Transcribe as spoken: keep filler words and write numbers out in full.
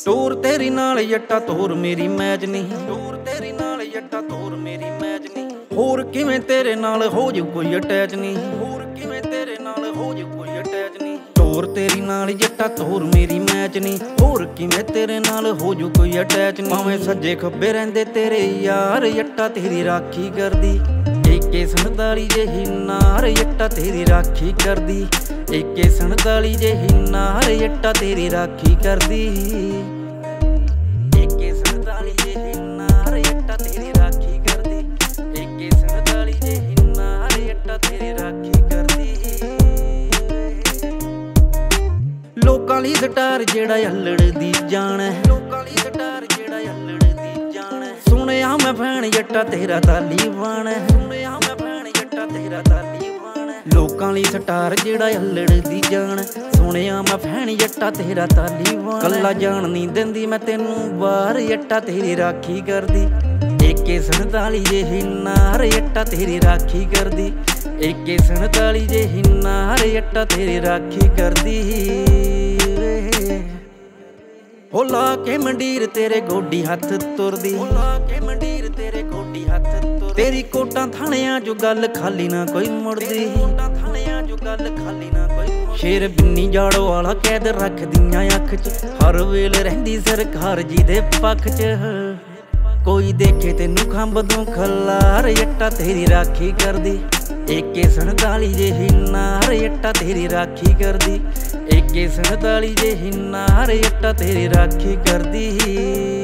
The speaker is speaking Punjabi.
ਟੋਰ ਤੇਰੀ ਨਾਲ ਜੱਟਾ ਤੋਰ ਮੇਰੀ ਮੈਚ ਨਹੀਂ, ਟੋਰ ਤੇਰੀ ਨਾਲ ਜੱਟਾ ਤੋਰ ਮੇਰੀ ਮੈਚ ਨਹੀਂ। ਹੋਰ ਕਿਵੇਂ ਤੇਰੇ ਨਾਲ ਹੋ ਜੂ ਕੋਈ ਅਟੈਚ ਨਹੀਂ, ਹੋਰ ਕਿਵੇਂ ਤੇਰੇ ਨਾਲ ਹੋ ਜੂ ਕੋਈ ਅਟੈਚ ਨਹੀਂ। ਟੋਰ ਤੇਰੀ ਨਾਲ ਜੱਟਾ ਤੋਰ ਮੇਰੀ ਮੈਚ ਨਹੀਂ, ਹੋਰ ਕਿਵੇਂ ਤੇਰੇ ਨਾਲ ਹੋ ਜੂ ਕੋਈ ਅਟੈਚ ਨਹੀਂ। ਭਾਵੇਂ ਸੱਜੇ ਖੱਬੇ ਰਹਿੰਦੇ ਤੇਰੇ ਯਾਰ, ਜੱਟਾ ਤੇਰੀ ਰਾਖੀ ਕਰਦੀ। ਏਕੇ ਸੰਤਾਲੀ ਜਿਹੀ ਨਾਰ ਜੱਟਾ ਤੇਰੀ ਰਾਖੀ ਕਰਦੀ, ਏਕੇ ਸੰਤਾਲੀ ਜਿਹੀ ਨਾਰ ਜੱਟਾ ਤੇਰੀ ਰਾਖੀ ਕਰਦੀ, ਏਕੇ ਸੰਤਾਲੀ ਜਿਹੀ ਨਾਰ ਜੱਟਾ ਤੇਰੀ ਰਾਖੀ ਕਰਦੀ, ਏਕੇ ਸੰਤਾਲੀ ਜਿਹੀ ਨਾਰ ਜੱਟਾ ਤੇਰੀ ਰਾਖੀ ਕਰਦੀ। ਲੋਕਾਂ ਲਈ ਸਟਾਰ ਜਿਹੜਾ ਅਲੜ ਦੀ ਜਾਣ ਹੈ, ਲੋਕਾਂ ਲਈ ਸਟਾਰ ਜਿਹੜਾ ਅਲੜ ਦੀ ਜਾਣ ਹੈ। ਸੁਣਿਆ ਮੈਂ ਭੈਣ ਜੱਟਾ ਤੇਰਾ ਤਾਲੀਬਾਨ ਹੈ, ਸੁਣਿਆ ਮੈਂ ਭੈਣ ਜੱਟਾ ਤੇਰਾ ਤਾਲੀਬਾਨ ਹੈ। ਲੋਕਾਂ ਲਈ ਸਟਾਰ ਜਿਹੜਾ ਅਲੜ ਦੀ ਜਾਣ, ਸੁਣਿਆ ਮੈਂ ਭੈਣ ਜੱਟਾ ਤੇਰਾ ਤਾਲੀਬਾਨ। ਕੱਲਾ ਜਾਣ ਨਹੀਂ ਦਿੰਦੀ ਮੈਂ ਤੈਨੂੰ ਬਾਹਰ, ਜੱਟਾ ਤੇਰੀ ਰਾਖੀ ਕਰਦੀ। ਏਕੇ ਸੰਤਾਲੀ ਜਿਹੀ ਨਾਰ ਜੱਟਾ ਤੇਰੀ ਰਾਖੀ ਕਰਦੀ, ਏਕੇ ਸੰਤਾਲੀ ਜਿਹੀ ਨਾਰ ਜੱਟਾ ਤੇਰੀ ਰਾਖੀ ਕਰਦੀ। ਹੋ ਲਾ ਕੇ ਮੰਡੀਰ ਤੇਰੇ ਗੋਡੀ ਹੱਥ ਤੁਰਦੀ, ਹੋ ਲਾ ਕੇ ਮੰਡੀਰ ਤੇਰੇ ਗੋਡੀ ਹੱਥ ਤੁਰਦੀ। ਤੇਰੀ ਕੋਟਾਂ ਥਾਣਿਆਂ ਚੋਂ ਗੱਲ ਖਾਲੀ ਨਾ ਕੋਈ ਮੁੜਦੀ, ਕੋਟਾਂ ਥਾਣਿਆਂ ਚੋਂ ਗੱਲ ਖਾਲੀ ਨਾ ਕੋਈ ਮੁੜਦੀ। ਸ਼ੇਰ ਬਿੰਨੀ ਜਾੜੋ ਵਾਲਾ ਕੈਦ ਰੱਖਦੀਆਂ ਅੱਖ ਚ, ਹਰ ਵੇਲੇ ਰਹਿੰਦੀ ਸਰਕਾਰ ਜੀ ਦੇ ਪੱਖ ਚ। ਕੋਈ ਦੇਖੇ ਤੈਨੂੰ ਖੰਭ ਤੋਂ ਖਲਾਰ, ਜੱਟਾ ਤੇਰੀ ਰਾਖੀ ਕਰਦੀ। ਏਕੇ ਸੰਤਾਲੀ ਜਿਹੀ ਨਾਰ ਜੱਟਾ ਤੇਰੀ ਰਾਖੀ ਕਰਦੀ, ਏਕੇ ਸੰਤਾਲੀ ਜਿਹੀ ਨਾਰ ਜੱਟਾ ਤੇਰੀ ਰਾਖੀ ਕਰਦੀ।